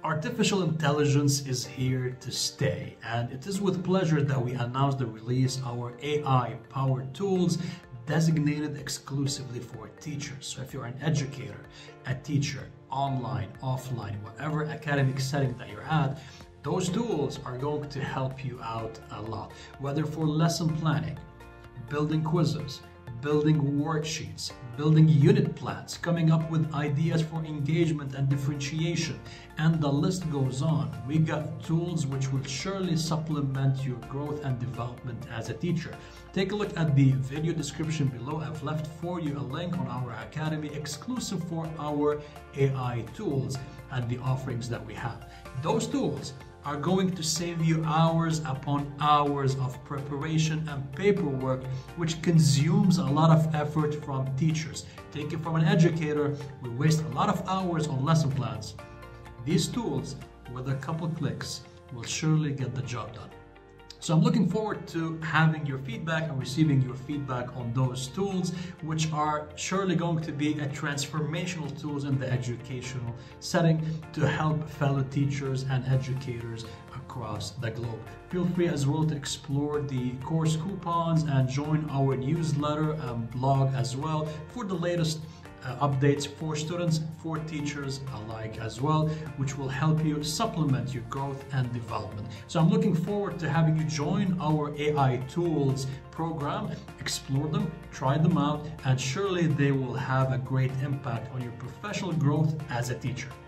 Artificial intelligence is here to stay, and it is with pleasure that we announce the release of our AI-powered tools designated exclusively for teachers. So if you're an educator, a teacher, online, offline, whatever academic setting that you're at, those tools are going to help you out a lot, whether for lesson planning, building quizzes, building worksheets, building unit plans, coming up with ideas for engagement and differentiation, and the list goes on. We got tools which will surely supplement your growth and development as a teacher. Take a look at the video description below. I've left for you a link on our academy exclusive for our AI tools and the offerings that we have. Those tools are going to save you hours upon hours of preparation and paperwork, which consumes a lot of effort from teachers. Take it from an educator, we waste a lot of hours on lesson plans. These tools, with a couple clicks, will surely get the job done. So I'm looking forward to having your feedback and receiving your feedback on those tools, which are surely going to be a transformational tools in the educational setting to help fellow teachers and educators across the globe. Feel free as well to explore the course coupons and join our newsletter and blog as well for the latest updates for students, for teachers alike as well, which will help you supplement your growth and development. So I'm looking forward to having you join our AI tools program, explore them, try them out, and surely they will have a great impact on your professional growth as a teacher.